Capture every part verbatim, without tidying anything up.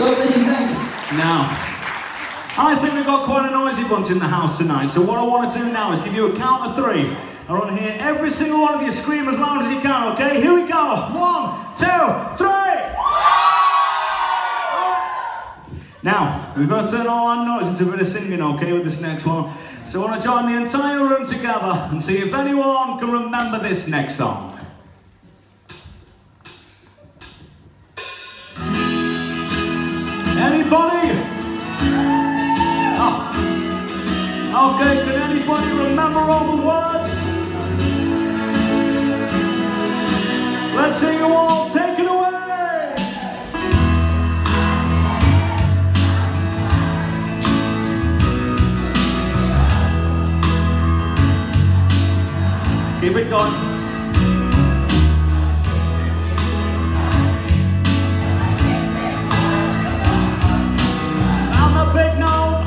God bless you, thanks. Now, I think we've got quite a noisy bunch in the house tonight, so what I want to do now is give you a count of three. I want to hear every single one of you scream as loud as you can, okay? Here we go. One, two, three! Now, we've got to turn all our noise into a bit of singing, okay, with this next one. So I want to join the entire room together and see if anyone can remember this next song. Anybody? Oh. Okay, can anybody remember all the words? Let's hear you all, take it away! Keep it going. I'm a big no.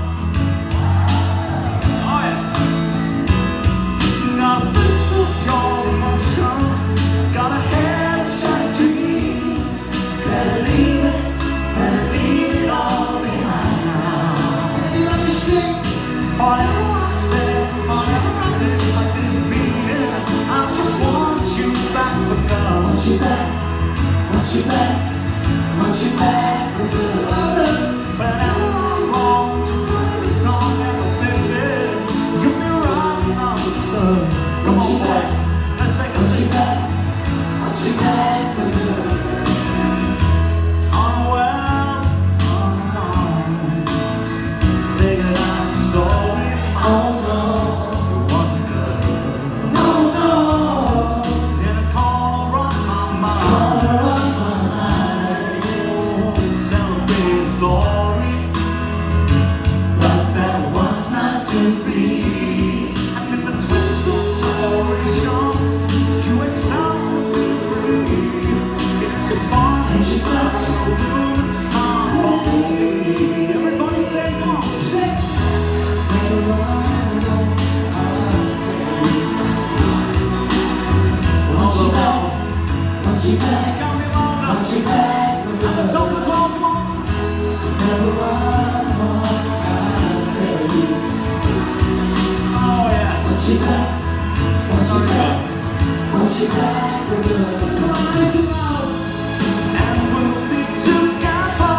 Oh yeah. Got a fist of pure emotion. Got a head of shiny dreams. Better leave it, better leave it all behind now. Hey, let me sing. Whatever I said, whatever I did, I didn't mean it. I just want you back for good. Want you back, want you back, want you back for good. Whenever I'm wrong, just play the song and I'll sing it. You'll be right and understood. Come on, boys, let's take a Want you seat. back, want you back for good. Oh well, oh no. Figured out the story. Oh no, It wasn't good. no, no. In a corner of my mind, Corner of my mind. oh, celebrated glory. But that was not to be. And in the twist of celebration, you excel and free. If you find Want you back, a room and song for me. Everybody say no. sing. Want you back, want you back, Count me louder. want you back for At the good. top as well, come on. Never run more, I tell you. Oh yes. Want you back, want you back, want you back for good. Come on, raise it loud. And we'll be together.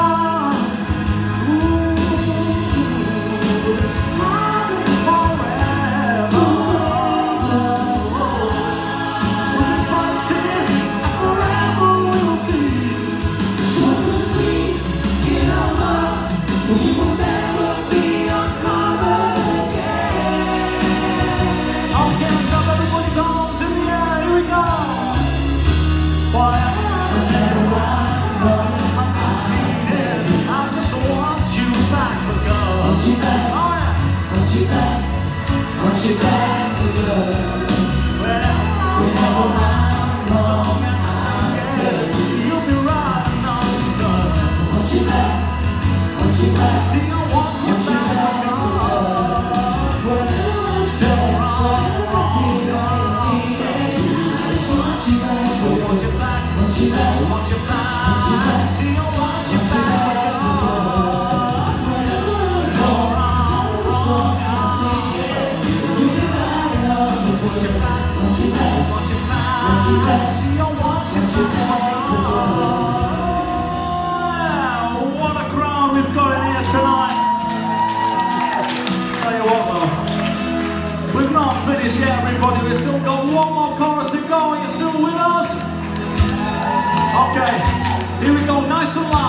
Ooh, this time is forever. We're fighting and forever we'll be. So please, in our love, we will never be uncovered again. Okay, let's have everybody's arms in the air. Here we go. Whatever I said, I just want you back for good. Want you back, Oh yeah. want you back, want you back for good. Whenever I sing the song and I sing it, you'll be right and understood. Want you back, want you back, See, I want you want you back back for for good. good. Still wrong, wrong, wrong. I just want you back for I want good. you back, Want you back, I want you back. See, I want you back for good. No wrong, wrong, want you back, want you back, I want you back. See, I want you back for good. What a crowd we've got in here tonight. Tell you what though, we've not finished yet, everybody. We've still got one more chorus to go. Are you still with us? Okay, here we go, nice and loud.